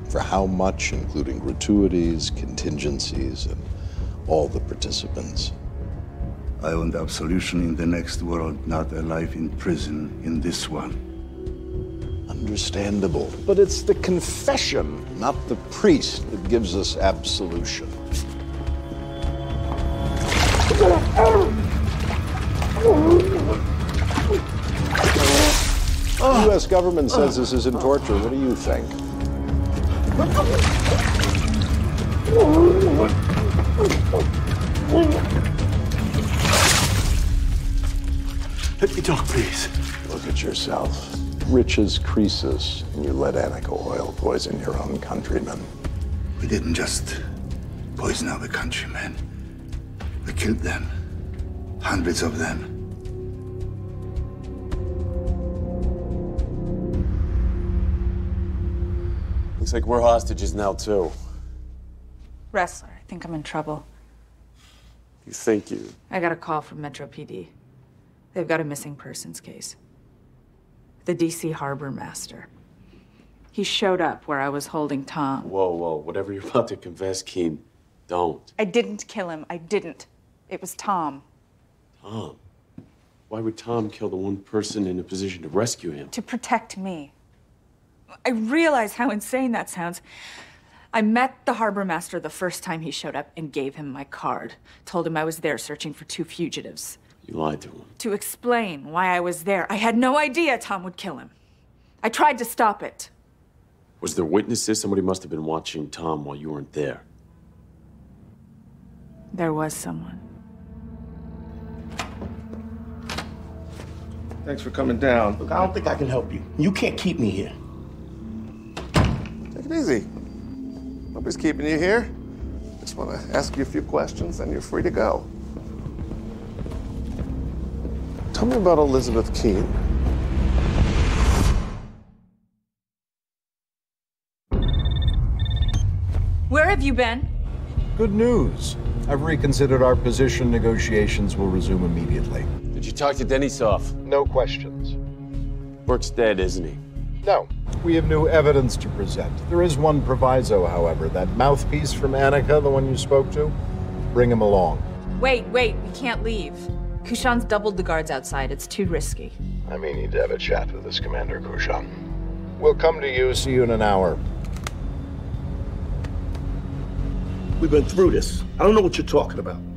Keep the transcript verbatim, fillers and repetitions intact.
For how much, including gratuities, contingencies, and all the participants? I want absolution in the next world, not a life in prison in this one. Understandable. But it's the confession, not the priest, that gives us absolution. The U S government says this isn't torture. What do you think? Let me talk, please. Look at yourself. Rich as Croesus, and you let Annika oil poison your own countrymen. We didn't just poison our countrymen. We killed them. Hundreds of them. Looks like we're hostages now, too. Ressler, I think I'm in trouble. You think you? I got a call from Metro P D. They've got a missing persons case. The D C harbor master. He showed up where I was holding Tom. Whoa, whoa, whatever you're about to confess, Keen, don't. I didn't kill him. I didn't. It was Tom. Tom? Why would Tom kill the one person in a position to rescue him? To protect me. I realize how insane that sounds. I met the harbor master the first time he showed up and gave him my card. Told him I was there searching for two fugitives. You lied to him. To explain why I was there. I had no idea Tom would kill him. I tried to stop it. Was there witnesses? Somebody must have been watching Tom while you weren't there. There was someone. Thanks for coming down. Look, I don't think I can help you. You can't keep me here. Take it easy. Nobody's keeping you here. Just want to ask you a few questions, then you're free to go. Tell me about Elizabeth Keene. Where have you been? Good news. I've reconsidered our position. Negotiations will resume immediately. Did you talk to Denisov? No questions. Burke's dead, isn't he? No. We have new evidence to present. There is one proviso, however. That mouthpiece from Annika, the one you spoke to, bring him along. Wait, wait, we can't leave. Kushan's doubled the guards outside. It's too risky. I may need to have a chat with this Commander Kushan. We'll come to you. See you in an hour. We've been through this. I don't know what you're talking about.